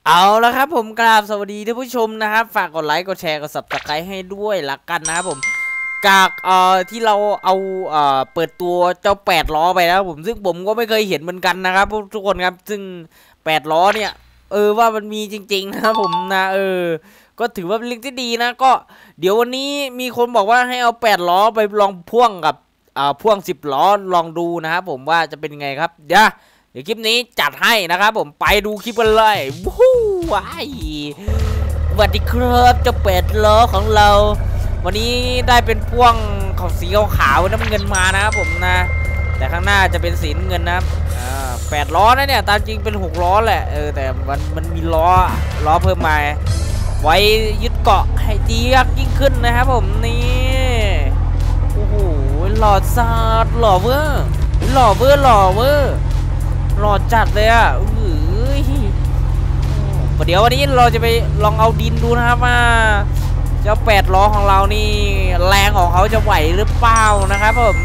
เอาละครับผมกราบสวัสดีท่านผู้ชมนะครับฝากกดไลค์กดแชร์กด Subscribe ให้ด้วยละกันนะครับผมจากที่เราเอาเปิดตัวเจ้า8 ล้อไปแล้วผมซึ่งผมก็ไม่เคยเห็นเหมือนกันนะครับทุกคนครับซึ่ง8 ล้อเนี่ยว่ามันมีจริงๆนะครับผมนะก็ถือว่าเป็นเรื่องที่ดีนะก็เดี๋ยววันนี้มีคนบอกว่าให้เอา8 ล้อไปลองพ่วงกับพ่วง10 ล้อลองดูนะครับผมว่าจะเป็นไงครับเดี๋ยวคลิปนี้จัดให้นะครับผมไปดูคลิปกันเลยวู้ว้ายสวัสดีครับเจ้า8 ล้อของเราวันนี้ได้เป็นพ่วงของสีขาวน้ำเงินมานะครับผมนะแต่ข้างหน้าจะเป็นสีน้ำเงินนะครับ8 ล้อนะเนี่ยตามจริงเป็น6 ล้อแหละแต่มันมีล้อเพิ่มมาไว้ยึดเกาะให้เจี๊ยบยิ่งขึ้นนะครับผมนี่โอ้โหหล่อซาดหล่อเวอร์หล่อเวอร์หล่อจัดเลยอ่ะเดี๋ยววันนี้เราจะไปลองเอาดินดูนะครับว่าเจ้า8 ล้อของเรานี่แรงของเขาจะไหวหรือเปล่านะครับผม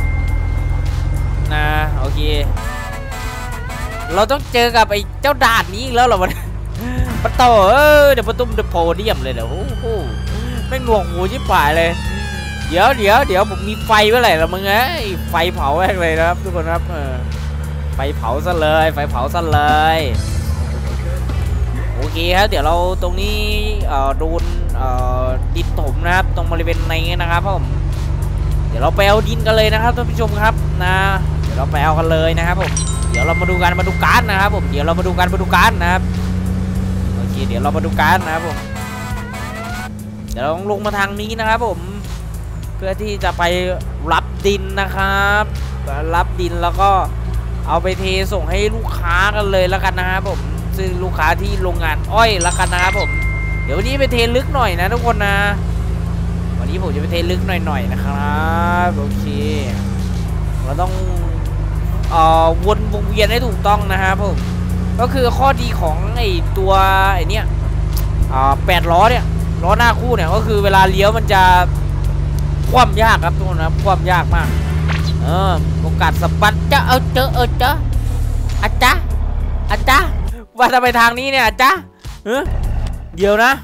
นะโอเคเราต้องเจอกับไอ้เจ้าด่านนี้อีกแล้วเหรอมันปะโตเดี๋ยวประตุ้มเดอะโพเดียมเลยเหรอโอ้โหไม่หน่วงหูชิบหายเลยเดี๋ยวผมมีไฟเมื่อไหร่ละมึงไฟเผาแม่งเลยนะครับทุกคนครับไฟเผาซะเลยโอเคครับเดี๋ยวเราตรงนี้โดนดินถมนะครับตรงบริเวณนี้นะครับผมเดี๋ยวเราไปเอาดินกันเลยนะครับท่านผู้ชมครับนะเดี๋ยวเราไปเอากันเลยนะครับผมเดี๋ยวเรามาดูการนะครับผมเดี๋ยวเรามาดูการนะครับโอเคเดี๋ยวเรามาดูการนะครับผมเดี๋ยวเราลงมาทางนี้นะครับผมเพื่อที่จะไปรับดินนะครับรับดินแล้วก็เอาไปเทส่งให้ลูกค้ากันเลยแล้วกันนะครับผมซึ่งลูกค้าที่โรงงานอ้อยแล้วกันนะครับผมเดี๋ยววันนี้ไปเทลึกหน่อยนะทุกคนนะวันนี้ผมจะไปเทลึกหน่อยนะครับโอเคเราต้องวนวงเวียนให้ถูกต้องนะครับผมก็คือข้อดีของไอ้ตัวไอ้เนี้ย8 ล้อเนี่ยล้อหน้าคู่เนี่ยก็คือเวลาเลี้ยวมันจะคว่ำยากครับทุกคนนะคว่ำยากมากโอกาสสะบัดจะอาจ๊ะอาจ๊ะว่าจะไปทางนี้เนี่ยจ๊ะเดี๋ยวนะ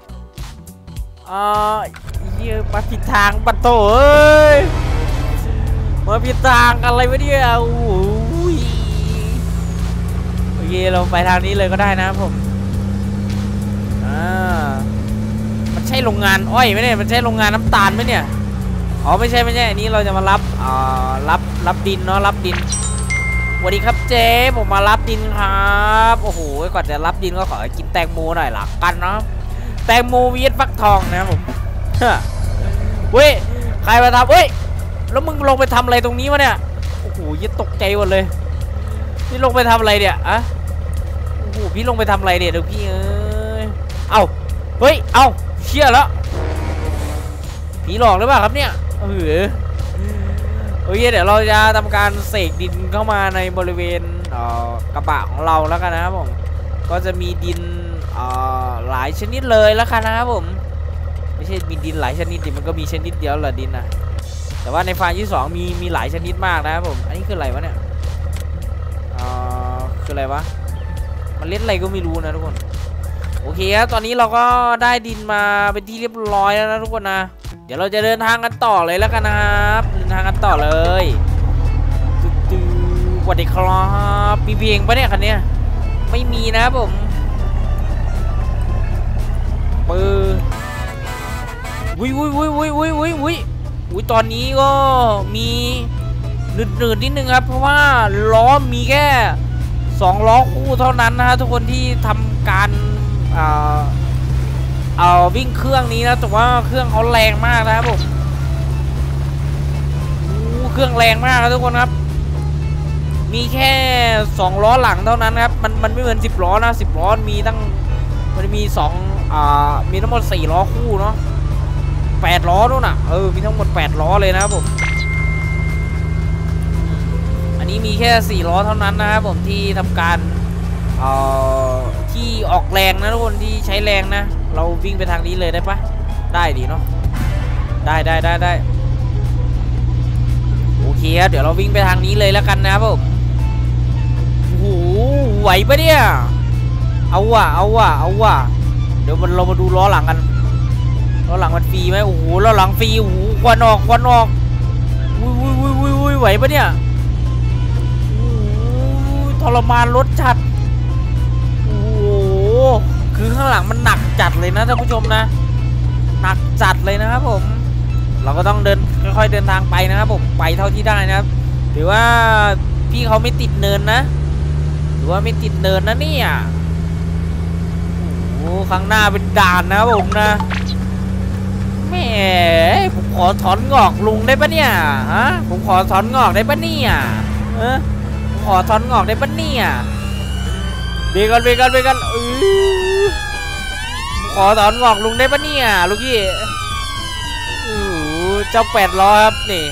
เยี่ยมาผิดทางปัดโตมาผิดทางอะไรวะเนี่ยโอ้ยโอเคเราไปทางนี้เลยก็ได้นะผมมันใช่โรงงานอ้อยไหมเนี่ยมันใช่โรงงานน้ำตาลไหมเนี่ยอ๋อไม่ใช่อันนี้เราจะมารับดินเนาะรับดินสวัสดีครับเจ๊ผมมารับดินครับโอ้โหก่อนจะรับดินก็ขอกินแตงโมหน่อยละกันเนาะแตงโมวีดฟักทองนะผมเว้ยใครมาทำเว้ยแล้วมึงลงไปทำอะไรตรงนี้วะเนี่ยโอ้โหยิ่งตกใจหมดเลยพี่ลงไปทำอะไรเนี่ยโอ้โหพี่ลงไปทำอะไรเนี่ยเดี๋ยวพี่เอ้าเฮ้ยเอ้าเชี่ยแล้วผีหลอกหรือเปล่าครับเนี่ยโอเคเดี๋ยวเราจะทำการเสกดินเข้ามาในบริเวณกระบะของเราแล้วกันนะครับผมก็จะมีดินหลายชนิดเลยแล้วกันนะครับผมไม่ใช่มีดินหลายชนิดดิมันก็มีชนิดเดียวแหละดินนะแต่ว่าในไฟล์ที่2มีหลายชนิดมากนะครับผมอันนี้คืออะไรวะเนี่ยคืออะไรวะมันเล่นอะไรก็ไม่รู้นะทุกคนโอเคครับตอนนี้เราก็ได้ดินมาเป็นที่เรียบร้อยแล้วนะทุกคนนะเดี๋ยวเราจะเดินทางกันต่อเลยแล้วกันนะครับเดินทางกันต่อเลยสวัสดีครับมีเบียงปะเนี่ยคันนี้ไม่มีนะครับผมวิตอนนี้ก็มีหนืดนิดนึงครับเพราะว่าล้อมีแค่2 ล้อคู่เท่านั้นนะฮะทุกคนที่ทำการวิ่งเครื่องนี้นะแต่ว่าเครื่องเขาแรงมากนะครับผมเครื่องแรงมากครับทุกคนครับมีแค่2 ล้อหลังเท่านั้นครับมันไม่เหมือน10 ล้อนะ10 ล้อมันมีทั้งมันมีมีทั้งหมด4 ล้อคู่เนาะ8 ล้อนู่นน่ะมีทั้งหมด8 ล้อเลยนะครับผมอันนี้มีแค่4 ล้อเท่านั้นนะครับผมที่ทำการที่ออกแรงนะทุกคนที่ใช้แรงนะเราวิ่งไปทางนี้เลยได้ปะได้ดีเนาะได้โอเคครับเดี๋ยวเราวิ่งไปทางนี้เลยแล้วกันนะครับผมโอ้โหไหวปะเนี่ยเอาว่ะเดี๋ยวเรามาดูล้อหลังกันล้อหลังมันฟรีไหมโอ้โหล้อหลังฟรีโอ้โหควันออกวุ้ยไหวปะเนี่ยโอ้ทรมานรถจัดโอ้โหคือข้างหลังมันหนักจัดเลยนะท่านผู้ชมนะหนักจัดเลยนะครับผมเราก็ต้องค่อยๆเดินทางไปนะครับผมไปเท่าที่ได้นะครับหรือว่าพี่เขาไม่ติดเนินนะหรือว่าไม่ติดเนินนะเนี่ยโอ้ข้างหน้าเป็นด่านนะครับผมนะแหมผมขอถอนงอกลุงได้ปะเนี่ยฮะผมขอถอนงอกได้ปะเนี่ยผมขอถอนงอกได้ปะเนี่ยเบรกกันขอถอนงอกลุงได้ปะเนี่ยลูกพี่เจ้า8 ล้อครับนี่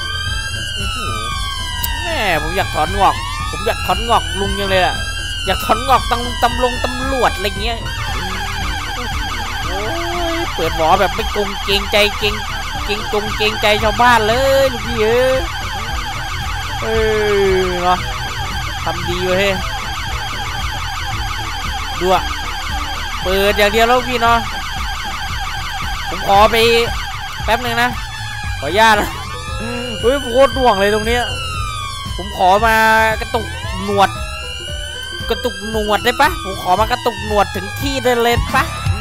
แหมผมอยากถอนงอกลุงยังเลยอะอยากถอนงอกตำรวจอะไรเงี้ยเปิดหมอแบบไม่เกรงใจเกรงใจชาวบ้านเลยลูกพี่เนาะทำดีเว้ยดูอะเปิดอย่างเดียวแล้วพี่เนาะผมขอไปแป๊บนึงนะขออนุญาตนะโคตรห่วงเลยตรงเนี้ยผมขอมากระตุกหนวดได้ปะผมขอมากระตุกหนวดถึงที่ได้เลยปะ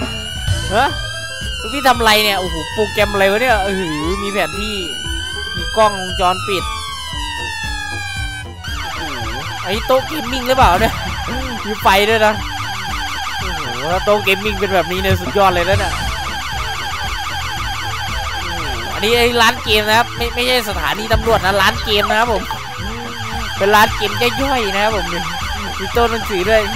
พี่ทำอะไรเนี่ยโอ้โหโปรแกรมอะไรวะเนี่ยมีแผนที่มีกล้องวงจรปิดไอ้โต๊ะเกมมิ่งหรือเปล่าเนี่ยมีไฟด้วยนะโอ้โหถ้าโต๊ะเกมมิ่งเป็นแบบนี้เนี่ยสุดยอดเลยนะเนี่ยอันนี้ไอ้ร้านเกมนะครับไม่ใช่สถานีตำรวจนะร้านเกมนะครับผมเป็นร้านเกมย่อยๆนะครับผมมีโต๊ะหนังสือด้วย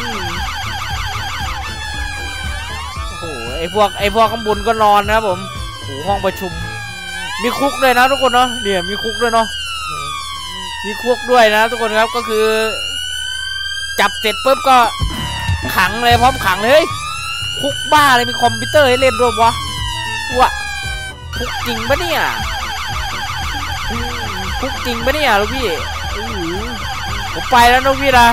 ไอ้พวกข้างบนก็นอนนะครับผมโอ้ห้องประชุมมีคุกด้วยนะทุกคนเนาะเนี่ยมีคุกด้วยเนาะมีคุกด้วยนะทุกคนครับก็คือจับเสร็จปุ๊บก็ขังเลยพร้อมขังเลยคุกบ้าเลยมีคอมพิวเตอร์ให้เล่นด้วยวะคุกจริงปะเนี่ยคุกจริงปะเนี่ยลูกพี่ผมไปแล้วลูกพี่นะ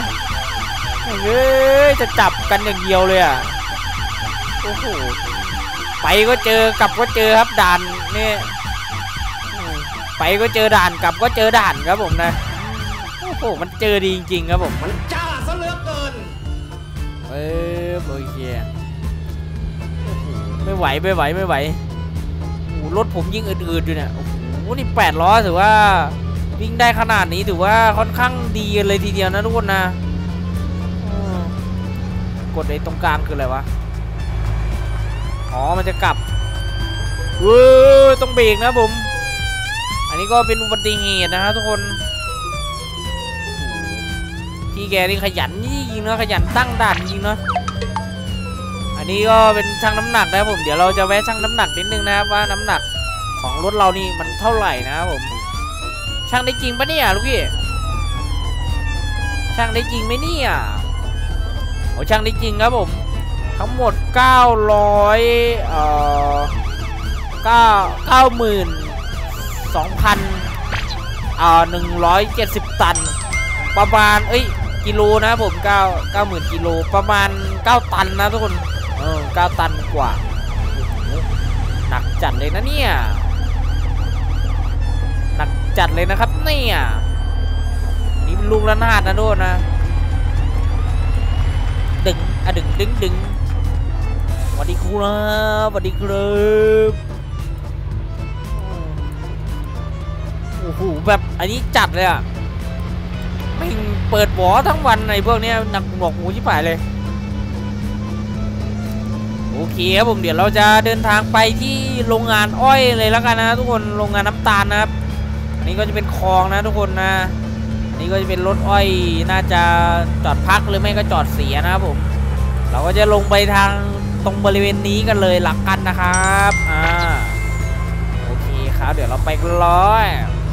จะจับกันอย่างเดียวเลยอ่ะโอ้โหไปก็เจอกลับก็เจอครับด่านนี่ไปก็เจอด่านกลับก็เจอด่านครับผมนะโอ้โหมันเจอดีจริงๆครับผมมันจ้าซะเหลือเกินโอเคไม่ไหวโอ้รถผมยิ่งอืดๆอยู่เนี่ยโอ้โหนี่8 ล้อถือว่าวิ่งได้ขนาดนี้ถือว่าค่อนข้างดีเลยทีเดียวนะทุกคนนะกดไอ้ตรงกลางคืออะไรวะอ๋อมันจะกลับต้องเบรกนะผมอันนี้ก็เป็นอุบัติเหตุนะฮะทุกคนพี่แกนี่ขยันจริงๆเนาะขยันตั้งด่านจริงเนาะอันนี้ก็เป็นชั่งน้ำหนักนะผมเดี๋ยวเราจะแวะชั่งน้ำหนักนิดนึงนะครับว่าน้ำหนักของรถเรานี่มันเท่าไหร่นะครับผมชั่งได้จริงปะเนี่ยลูกพี่ชั่งได้จริงไหมเนี่ยโอ้ชั่งได้จริงครับผมทั้งหมด92,170 ตันประมาณกิโลนะผม90,000 กิโลประมาณ9 ตันนะทุกคน9 ตันกว่าหนักจัดเลยนะเนี่ยหนักจัดเลยนะครับเนี่ยนี่เป็นลูกระนาดนะโดนนะดึงสวัสดีครับสวัสดีครับโอ้โหแบบอันนี้จัดเลยอ่ะไม่เปิดหวอทั้งวันในพวกนี้หนักหนวกหูชิบหายเลยโอเคครับผมเดี๋ยวเราจะเดินทางไปที่โรงงานอ้อยเลยแล้วกันนะทุกคนโรงงานน้ำตาลนะครับอันนี้ก็จะเป็นคลองนะทุกคนนะนี่ก็จะเป็นรถอ้อยน่าจะจอดพักหรือไม่ก็จอดเสียนะครับผมเราก็จะลงไปทางตรงบริเวณนี้กันเลยหลักกันนะครับโอเคครับเดี๋ยวเราไปกันเลย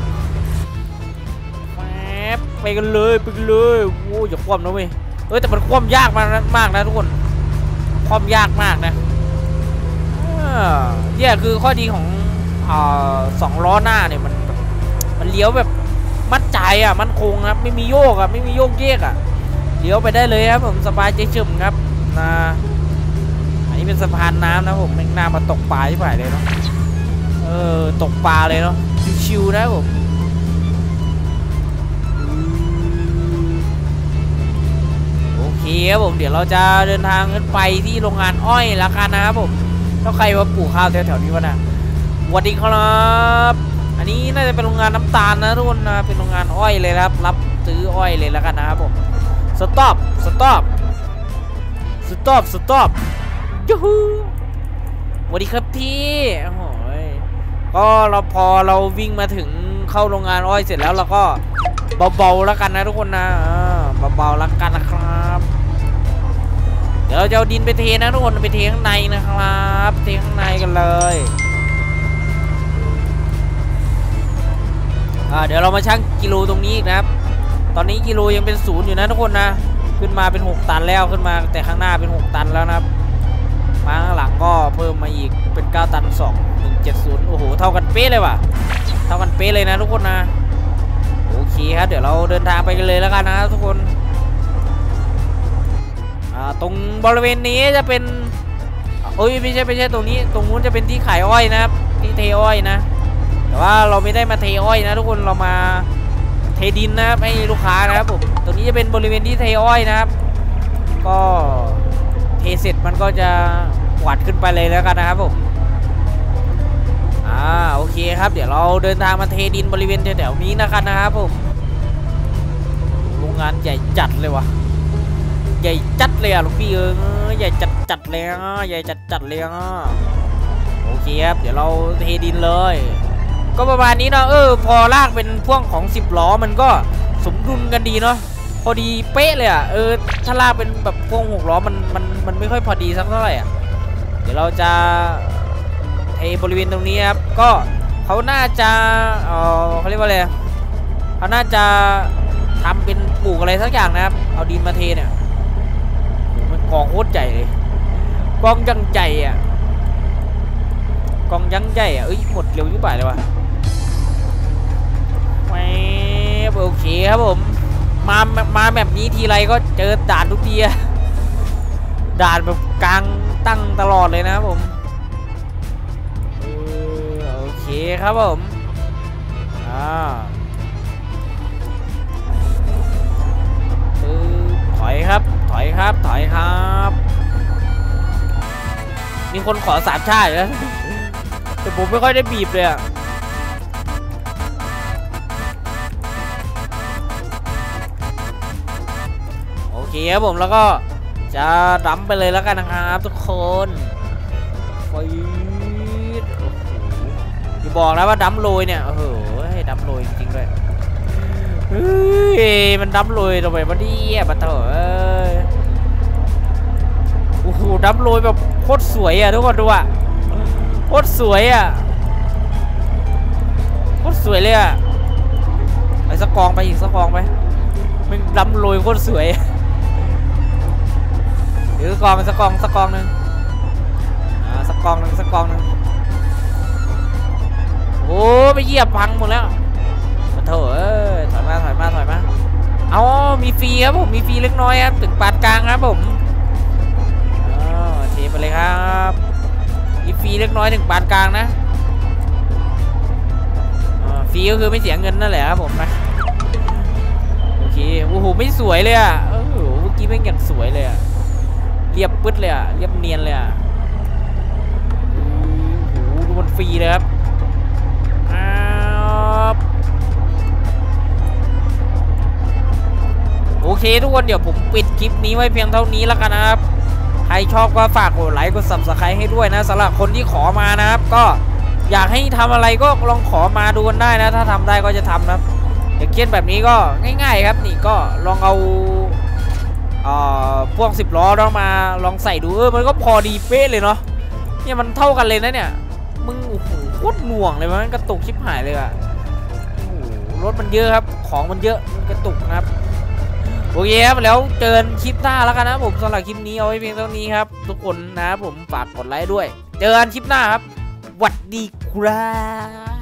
ไปกันเลยโอ้ยอย่าคว่ำนะเว้ยแต่มันคว่ำยากมากนะทุกคนคว่ำยากมากนะเนี่ยคือข้อดีของ2 ล้อหน้าเนี่ยมันเลี้ยวแบบมั่นใจอ่ะมั่นคงครับไม่มีโยกอ่ะไม่มีโยกเยกอ่ะเลี้ยวไปได้เลยครับผมสบายใจชุ่มครับนะอันนี้เป็นสะพานน้ำนะผมแม่งน่ามาตกปลาที่ไหนเลยเนาะตกปลาเลยเนาะชิวๆนะผมโอเคครับผมเดี๋ยวเราจะเดินทางขึ้นไปที่โรงงานอ้อยแล้วกันนะครับผมถ้าใครมาปลูกข้าวแถวๆนี้วะนะสวัสดีครับอันนี้น่าจะเป็นโรงงานน้ำตาลนะทุกคนนะเป็นโรงงานอ้อยเลยครับรับซื้ออ้อยเลยแล้วกันนะครับผมสต็อปยูฮูสวัสดีครับพี่โอ้โหก็พอเราวิ่งมาถึงเข้าโรงงานอ้อยเสร็จแล้วเราก็เบาๆแล้วกันนะทุกคนนะเบาๆแล้วกันนะครับเดี๋ยวเราจะเอาดินไปเทนะทุกคนไปเทข้างในนะครับเทข้างในกันเลยเดี๋ยวเรามาชั่งกิโลตรงนี้อีกนะครับตอนนี้กิโลยังเป็น0อยู่นะทุกคนนะขึ้นมาเป็น6ตันแล้วขึ้นมาแต่ข้างหน้าเป็น6ตันแล้วนะครับมาข้างหลังก็เพิ่มมาอีกเป็น9ตัน2170โอ้โหเท่ากันเป๊ะเลยว่ะเท่ากันเป๊ะเลยนะทุกคนนะโอเคครับเดี๋ยวเราเดินทางไปกันเลยแล้วกันนะทุกคนตรงบริเวณนี้จะเป็นไม่ใช่ตรงนี้ตรงนู้นจะเป็นที่ขายอ้อยนะครับที่เทอ้อยนะแต่ว่าเราไม่ได้มาเทอ้อยนะทุกคนเรามาเทดินนะครับให้ลูกค้านะครับผมตรงนี้จะเป็นบริเวณที่เทอ้อยนะครับก็เทเสร็จมันก็จะหวดขึ้นไปเลยแล้วกันนะครับผมโอเคครับเดี๋ยวเราเดินทางมาเทดินบริเวณแถวๆนี้นะครับผมโรงงานใหญ่จัดเลยวะใหญ่จัดเลยลูกพี่ใหญ่จัดเลยใหญ่จัดเลยโอเคครับเดี๋ยวเราเทดินเลยก็ประมาณนี้เนาะพอลากเป็นพ่วงของ10 ล้อมันก็สมดุลกันดีเนาะพอดีเป๊ะเลยถ้าลากเป็นแบบพ่วง6 ล้อมันไม่ค่อยพอดีสักเท่าไหร่เดี๋ยวเราจะเทบริเวณตรงนี้ครับก็เขาน่าจะเขาเรียกว่าอะไรเขาน่าจะทำเป็นปลูกอะไรสักอย่างนะครับเอาดินมาเทเนี่ยมันกองโคตรใหญ่เลยกองยังใหญ่กองยังใหญ่หมดเร็วยิ่งไปเลยวะโอเคครับผมมาแบบนี้ทีไรก็เจอด่านทุกทีด่านแบบกลางตั้งตลอดเลยนะครับผมโอเคครับผมถอยครับมีคนขอ3 ชาตินะแต่ผมไม่ค่อยได้บีบเลยโอเคครับผมแล้วก็จะดัมไปเลยแล้วกันนะครับทุกคนไฟอย่าบอกนะว่าดัมโรยเนี่ยให้ดัมโรยจริงๆด้วยมันดัมโรยทำไมมันดีมาเถอะโอ้โหดัมโรยแบบโคตรสวยทุกคนดูโคตรสวยโคตรสวยเลยไปสักกองไปอีกสักกองไปมันดัมโรยโคตรสวยหรือกองสักกองหนึ่งสักกองหนึ่งโอ้ไปเหยียบพังหมดแล้วมาเถอะถอยมาเอามีฟรีครับผมมีฟรีเล็กน้อยครับถึงปานกลางครับผมเทไปเลยครับมีฟรีเล็กน้อยถึงปานกลางนะฟรีก็คือไม่เสียเงินนั่นแหละครับผมนะโอเคโอ้โหไม่สวยเลยเมื่อกี้ไม่อย่างสวยเลยเรียบปึ๊ดเลยเรียบเนียนเลยโอ้โหดูมันฟรีเลยครับโอเคทุกคนเดี๋ยวผมปิดคลิปนี้ไว้เพียงเท่านี้แล้วกันนะครับใครชอบก็ฝากกดไลค์กด Subscribe ให้ด้วยนะสำหรับคนที่ขอมานะครับก็อยากให้ทำอะไรก็ลองขอมาดูกันได้นะถ้าทำได้ก็จะทำนะอย่างเช่นแบบนี้ก็ง่ายๆครับนี่ก็ลองเอาพวก10 ล้อแล้วมาลองใส่ดูมันก็พอดีเป๊ะเลยเนาะเนี่ยมันเท่ากันเลยนะเนี่ยมึงโอ้โหโคตรหน่วงเลยมันกระตุกชิบหายเลยโอ้โหรถมันเยอะครับของมันเยอะมันกระตุกนะครับโอเคครับแล้วเจอกันคลิปหน้าแล้วกันนะผมสำหรับคลิปนี้เอาไว้เพียงเท่านี้ครับทุกคนนะผมฝากกดไลค์ด้วยเจอกันคลิปหน้าครับสวัสดีครับ